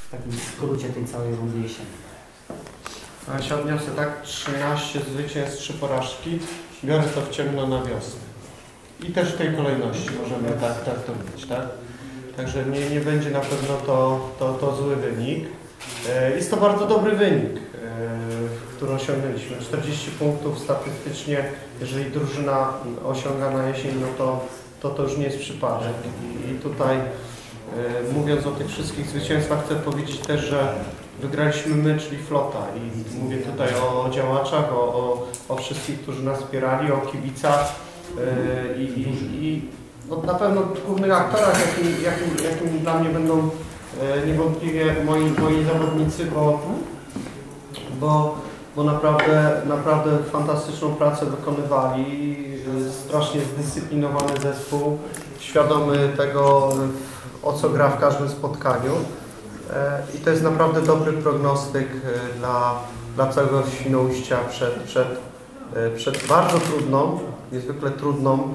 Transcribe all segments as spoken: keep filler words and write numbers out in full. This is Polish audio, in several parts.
w takim skrócie tej całej rundy jesiennej. A ja się odniosę tak, trzynaście zwycięstw, trzy porażki, biorę to w ciemno na wiosnę. I też w tej kolejności możemy tak, tak to mieć, tak? Także nie, nie będzie na pewno to, to, to zły wynik. Jest to bardzo dobry wynik, który osiągnęliśmy. czterdzieści punktów statystycznie, jeżeli drużyna osiąga na jesień, no to to, to już nie jest przypadek. I, i tutaj mówiąc o tych wszystkich zwycięstwach, chcę powiedzieć też, że wygraliśmy my, czyli flota. I mówię tutaj o działaczach, o, o, o wszystkich, którzy nas wspierali, o kibicach i, i, i no, na pewno głównych aktorach, jakim, jakim, jakim dla mnie będą niewątpliwie moi, moi zawodnicy, bo, bo, bo naprawdę, naprawdę fantastyczną pracę wykonywali, strasznie zdyscyplinowany zespół, świadomy tego, o co gra w każdym spotkaniu i to jest naprawdę dobry prognostyk dla, dla całego Świnoujścia przed, przed, przed bardzo trudną, niezwykle trudną,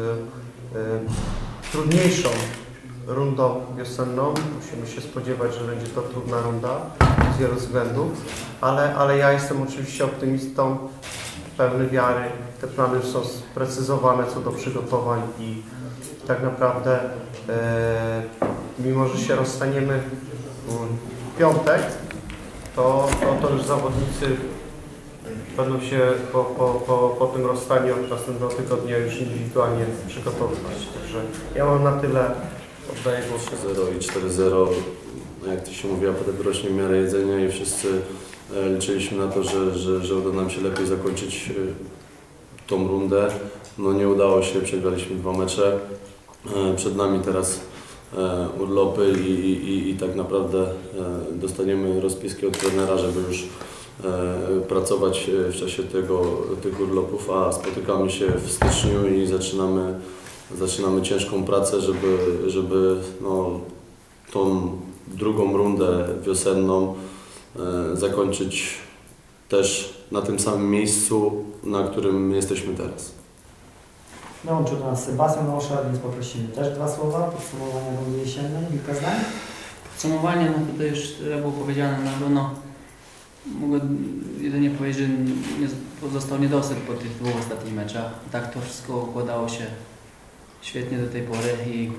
trudniejszą rundą wiosenną. Musimy się spodziewać, że będzie to trudna runda z wielu względów, ale, ale ja jestem oczywiście optymistą, pełny wiary. Te plany są sprecyzowane co do przygotowań i tak naprawdę e, mimo, że się rozstaniemy w piątek, to, to, to już zawodnicy będą się po, po, po, po tym rozstaniu od następnego tygodnia już indywidualnie przygotowywać. Także ja mam na tyle. Oddaję głos. trzy zero i cztery zero, jak to się mówi, potem rośnie miarę jedzenia i wszyscy liczyliśmy na to, że, że, że uda nam się lepiej zakończyć tą rundę. No nie udało się, przegraliśmy dwa mecze. Przed nami teraz urlopy i, i, i tak naprawdę dostaniemy rozpiski od trenera, żeby już pracować w czasie tego, tych urlopów, a spotykamy się w styczniu i zaczynamy, zaczynamy ciężką pracę, żeby, żeby no, tą drugą rundę wiosenną zakończyć też na tym samym miejscu, na którym jesteśmy teraz. Dołączył do nas Sebastian Oszar, więc poprosimy też dwa słowa, podsumowanie rundy jesiennej, kilka zdań. Podsumowanie, no tutaj już było powiedziane na pewno. Mogę jedynie powiedzieć, że nie, pozostał niedosyt po tych dwóch ostatnich meczach. Tak to wszystko układało się świetnie do tej pory i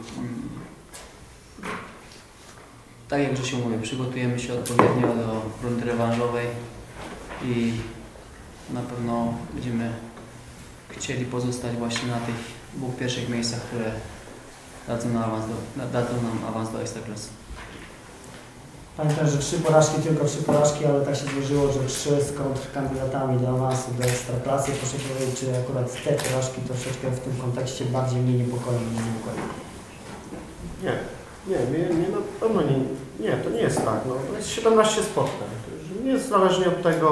tak jak Grzesiu mówił, przygotujemy się odpowiednio do rundy rewanżowej i na pewno będziemy chcieli pozostać właśnie na tych dwóch pierwszych miejscach, które dadzą nam awans do, dadzą nam awans do Ekstraklasy. Pamiętam, że trzy porażki, tylko trzy porażki, ale tak się złożyło, że trzy z kontrkandydatami do awansu do Ekstraklasy. Proszę powiedzieć, czy akurat te porażki troszeczkę w tym kontekście bardziej mnie niepokoi niż niepokoi? Nie, nie, mnie, mnie na pewno nie, nie, to nie jest tak. No, to jest siedemnaście spotkań. Niezależnie od tego,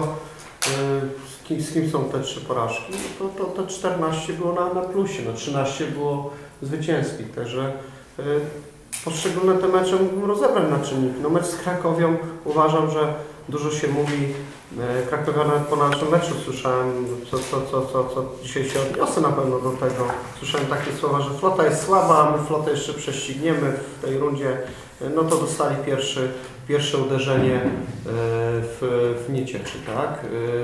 z kim, z kim są te trzy porażki, to, to, to czternaście było na, na plusie, no trzynaście było zwycięskich, także poszczególne te mecze mógłbym rozebrać na czynniki. No mecz z Krakowią uważam, że dużo się mówi. Krakowia nawet po naszym meczu słyszałem, co, co, co, co, co dzisiaj się odniosę na pewno do tego. Słyszałem takie słowa, że flota jest słaba, a my flotę jeszcze prześcigniemy w tej rundzie. No to dostali pierwszy, pierwsze uderzenie w, w niecieczy, tak?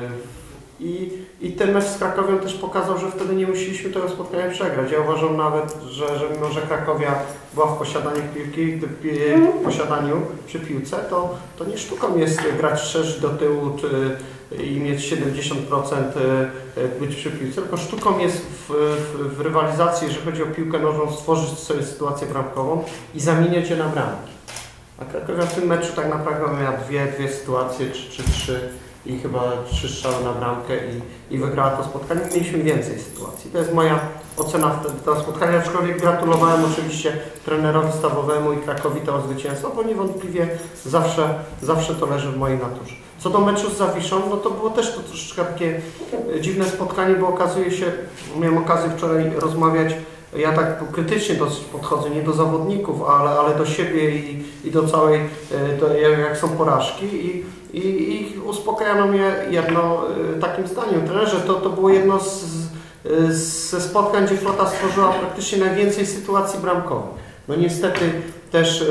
I, I ten mecz z Krakowią też pokazał, że wtedy nie musieliśmy tego spotkania przegrać. Ja uważam nawet, że, że mimo, że Krakowia była w posiadaniu piłki, w posiadaniu przy piłce, to, to nie sztuką jest grać szerzej do tyłu czy, i mieć siedemdziesiąt procent być przy piłce, tylko sztuką jest w, w, w rywalizacji, jeżeli chodzi o piłkę nożną, stworzyć sobie sytuację bramkową i zamieniać je na bramki. A Krakowia w tym meczu tak naprawdę miała dwie, dwie sytuacje, czy, czy trzy. I chyba trzy strzały na bramkę i, i wygrała to spotkanie. Mieliśmy więcej sytuacji. To jest moja ocena wtedy tego spotkania, aczkolwiek gratulowałem oczywiście trenerowi stawowemu i Krakowi tego zwycięstwa, bo niewątpliwie zawsze, zawsze to leży w mojej naturze. Co do meczu z Zawiszą, no to było też to troszeczkę takie dziwne spotkanie, bo okazuje się, miałem okazję wczoraj rozmawiać, ja tak krytycznie dosyć podchodzę, nie do zawodników, ale, ale do siebie i, i do całej, do, jak są porażki. I, I, i uspokajano mnie jedno takim zdaniem. Trenerze, to, to było jedno z, z, ze spotkań, gdzie flota stworzyła praktycznie najwięcej sytuacji bramkowych. No niestety też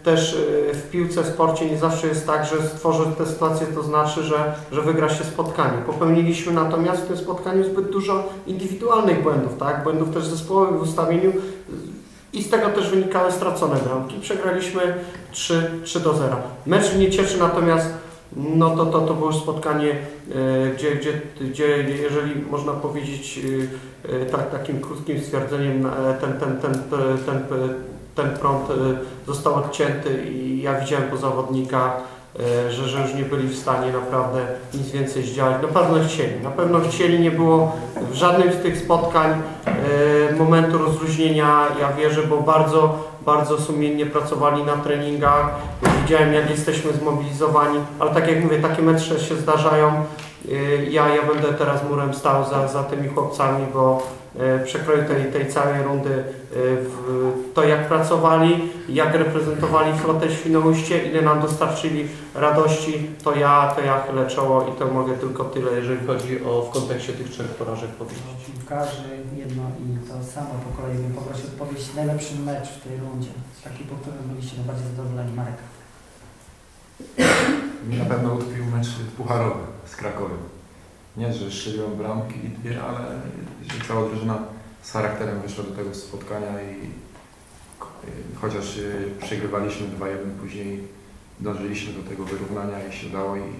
też y, w piłce, w sporcie nie zawsze jest tak, że stworzę tę sytuację, to znaczy, że, że wygra się spotkanie. Popełniliśmy natomiast w tym spotkaniu zbyt dużo indywidualnych błędów, tak? Błędów też zespołowych w ustawieniu i z tego też wynikały stracone bramki. Przegraliśmy trzy do zera. Mecz mnie cieszy, natomiast no to, to, to było już spotkanie, y, gdzie, gdzie, gdzie jeżeli można powiedzieć y, y, tak, takim krótkim stwierdzeniem, y, ten, ten, ten, ten, ten, ten prąd y, został odcięty i ja widziałem po zawodnikach, y, że, że już nie byli w stanie naprawdę nic więcej zdziałać. Na pewno chcieli, na pewno chcieli, nie było w żadnym z tych spotkań y, momentu rozluźnienia, ja wierzę, bo bardzo bardzo sumiennie pracowali na treningach, widziałem jak jesteśmy zmobilizowani, ale tak jak mówię, takie mecze się zdarzają. Ja, ja będę teraz murem stał za, za tymi chłopcami, bo przekroju tej, tej całej rundy w to jak pracowali, jak reprezentowali flotę Świnoujście, ile nam dostarczyli radości, to ja, to ja chylę czoło i to mogę tylko tyle, jeżeli chodzi o w kontekście tych trzech porażek powiedzieć. Piłkarzy jedno i to samo po kolei bym poprosił odpowiedź najlepszy mecz w tej rundzie, taki po którym byliście najbardziej zadowoleni. Marek. Mi na pewno utkwił mecz pucharowy z Krakowem. Nie, że strzeliłem bramki i dwie, ale że cała drużyna z charakterem wyszła do tego spotkania i chociaż przegrywaliśmy dwa jeden, później dążyliśmy do tego wyrównania i się udało i,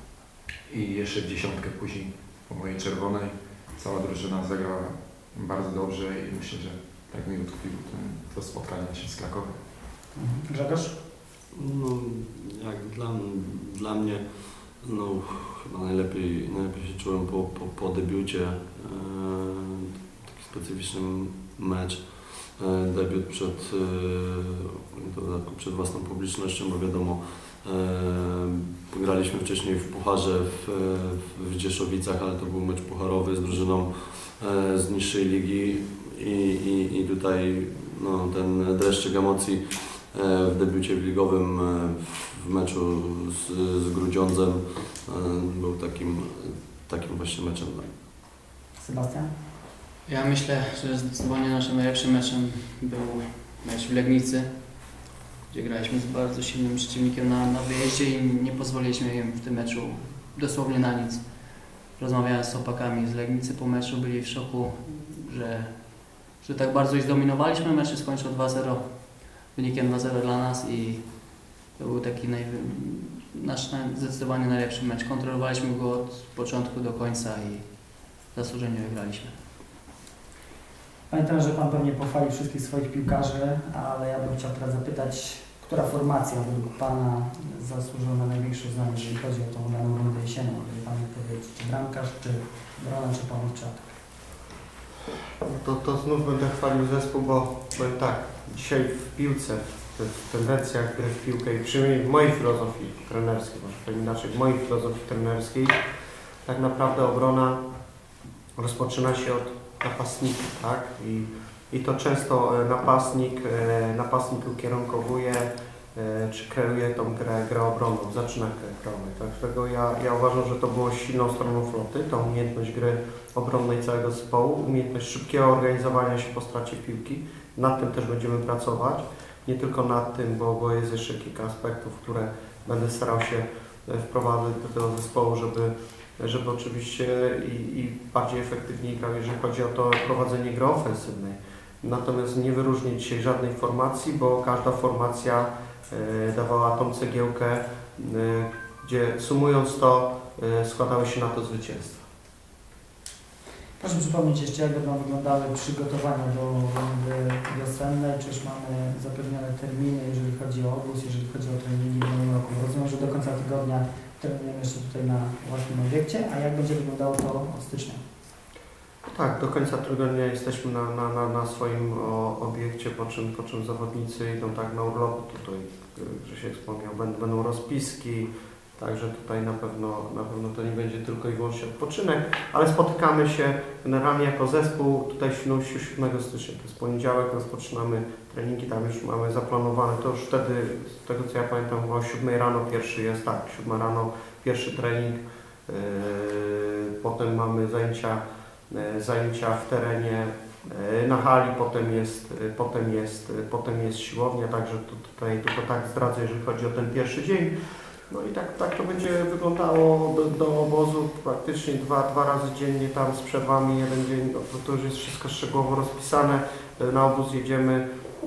i jeszcze w dziesiątkę później po mojej czerwonej cała drużyna zagrała bardzo dobrze i myślę, że tak mi utkwił ten, to spotkanie się z Krakowem. Grzegorz? No, jak dla, dla mnie, no chyba najlepiej, najlepiej się czułem po, po, po debiucie, e, taki specyficzny mecz, e, debiut przed, e, dodatku przed własną publicznością, bo wiadomo, e, graliśmy wcześniej w pucharze w, w Dzieszowicach, ale to był mecz pucharowy z drużyną e, z niższej ligi i, i, i tutaj no, ten dreszczyk emocji w debiucie ligowym w meczu z, z Grudziądzem był takim, takim właśnie meczem. Sebastian? Ja myślę, że zdecydowanie naszym najlepszym meczem był mecz w Legnicy, gdzie graliśmy z bardzo silnym przeciwnikiem na, na wyjeździe i nie pozwoliliśmy im w tym meczu dosłownie na nic. Rozmawiałem z chłopakami z Legnicy po meczu, byli w szoku, że, że tak bardzo ich zdominowaliśmy. Mecz się skończył dwa zero. Wynikiem dwa zero dla nas i to był taki naj, nasz zdecydowanie najlepszy mecz. Kontrolowaliśmy go od początku do końca i zasłużenie wygraliśmy. Pamiętam, że Pan pewnie pochwalił wszystkich swoich piłkarzy, ale ja bym chciał teraz zapytać, która formacja według Pana zasłużyła na największe uznanie, jeżeli chodzi o tą daną rundę jesienną? Może Pan powiedzieć, czy bramkarz, czy Brona, czy Pan Czat? To, to znów będę chwalił zespół, bo powiem tak, dzisiaj w piłce, w tendencjach gry w piłkę i przynajmniej w mojej filozofii trenerskiej, może powiem inaczej, w mojej filozofii trenerskiej, tak naprawdę obrona rozpoczyna się od napastnika, tak? I, i to często napastnik, napastnik ukierunkowuje czy kreuje tą grę, grę obronną, zaczyna grę obronną. Dlatego ja, ja uważam, że to było silną stroną floty, ta umiejętność gry obronnej całego zespołu, umiejętność szybkiego organizowania się po stracie piłki. Nad tym też będziemy pracować. Nie tylko nad tym, bo, bo jest jeszcze kilka aspektów, które będę starał się wprowadzać do tego zespołu, żeby, żeby oczywiście i, i bardziej efektywniej grał, jeżeli chodzi o to prowadzenie gry ofensywnej. Natomiast nie wyróżnię dzisiaj żadnej formacji, bo każda formacja y, dawała tą cegiełkę, y, gdzie sumując to y, składały się na to zwycięstwo. Proszę przypomnieć jeszcze, jak będą wyglądały przygotowania do rundy wiosennej, czy już mamy zapewnione terminy, jeżeli chodzi o obóz, jeżeli chodzi o treningi w nowym roku. Rozumiem, że do końca tygodnia trenujemy jeszcze tutaj na własnym obiekcie, a jak będzie wyglądało to od stycznia? Tak, do końca tygodnia jesteśmy na, na, na, na swoim o, obiekcie, po czym, po czym zawodnicy idą tak na urlopu, tutaj Grzesiek wspomniał, będą, będą rozpiski, także tutaj na pewno, na pewno to nie będzie tylko i wyłącznie odpoczynek, ale spotykamy się generalnie jako zespół tutaj w Świnoujściu siódmego stycznia, to jest poniedziałek, rozpoczynamy treningi, tam już mamy zaplanowane, to już wtedy, z tego co ja pamiętam, o siódmej rano pierwszy jest, tak, siódma rano pierwszy trening, yy, potem mamy zajęcia, yy, zajęcia w terenie e, na hali, potem jest, e, potem jest, e, potem jest siłownia, także tu, tutaj tylko tak zdradzę, jeżeli chodzi o ten pierwszy dzień. No i tak, tak to będzie wyglądało do, do obozu, praktycznie dwa, dwa razy dziennie tam z przerwami, jeden dzień, no, to już jest wszystko szczegółowo rozpisane. Na obóz jedziemy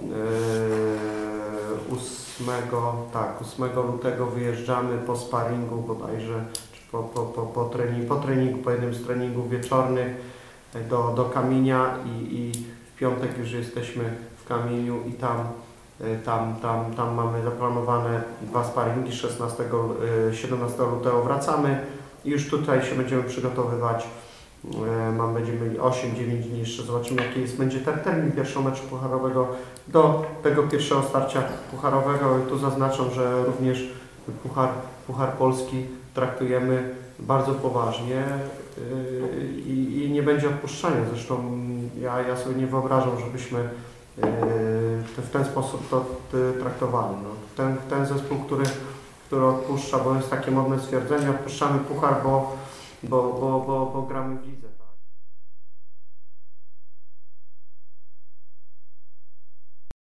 ósmego, tak, ósmego lutego wyjeżdżamy po sparingu bodajże, czy po, po, po, po, treningu, po treningu, po jednym z treningów wieczornych do, do Kamienia i, i w piątek już jesteśmy w Kamieniu i tam Tam, tam, tam mamy zaplanowane dwa sparingi, szesnastego, siedemnastego lutego wracamy i już tutaj się będziemy przygotowywać. Mam, będziemy mieli osiem dziewięć dni, jeszcze zobaczymy jaki jest, będzie ten termin pierwszego meczu pucharowego do tego pierwszego starcia pucharowego. I tu zaznaczam, że również Puchar, Puchar Polski traktujemy bardzo poważnie i, i nie będzie odpuszczania. Zresztą ja, ja sobie nie wyobrażam, żebyśmy w ten sposób to traktowali. No, ten, ten zespół, który, który odpuszcza, bo jest takie modne stwierdzenie, odpuszczamy puchar, bo, bo, bo, bo, bo gramy w lidze.